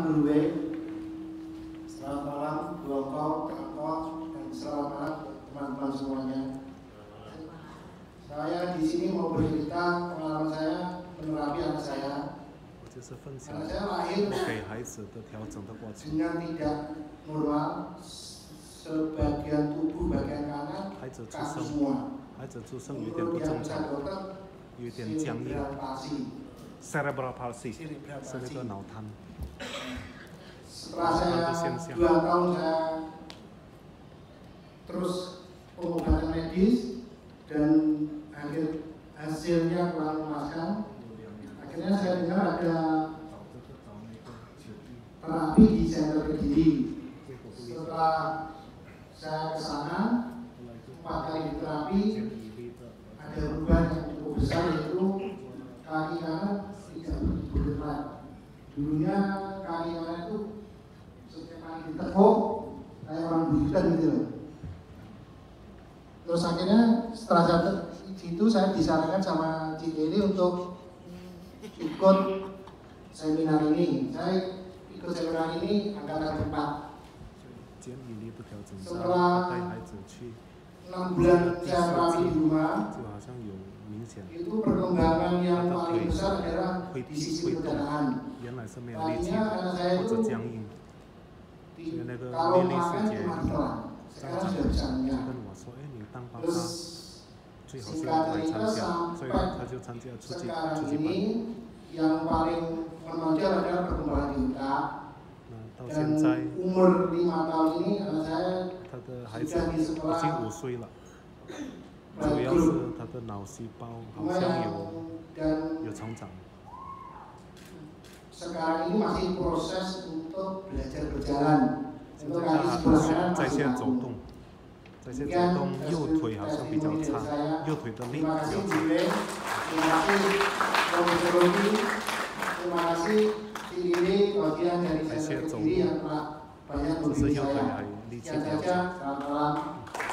Guru W. Selamat malam Bu Ongko, dan selamat malam teman-teman semuanya. Saya di sini mau bercerita pengalaman saya menerapi anak saya. Anak saya lahir dengan tidak normal, sebagian tubuh bagian kanan kaku semua. Menurut diagnosa dokter, cerebral palsy, cerebral palsy. Setelah saya 2 tahun saya terus pengobatan medis dan hasilnya kurang memuaskan. Akhirnya saya dengar ada terapi di Center Kediri. Setelah saya ke sana 4 kali diterapi, ada perubahan yang cukup besar, yaitu kaki kanan tidak bergerak. Dulunya kaki kanan itu setiap kali ditekuk kayak orang buyutan gitu. Terus akhirnya setelah itu saya disarankan sama Cik Eli untuk ikut seminar ini. Saya ikut seminar ini angkatan 4. Setelah 6 bulan saya terapi di rumah, itu perkembangan yang paling besar adalah di sisi pencernaan. Tadinya anak saya itu kalau makan cuma ditelan, sekarang sudah bisa menyak. Terus singkat cerita sampai sekarang ini yang paling menonjol adalah perkembangan di otak. Dan umur 5 tahun ini anak saya sudah di sekolah dan sekarang ini masih proses untuk belajar berjalan. Untuk kaki sebelah kanan masih kaku. 在线走动，右腿好像比较差，右腿的力比较差。 Terima kasih Cili bagian dari Center Kediri yang telah banyak memberi saya. Sekian saja, selamat malam.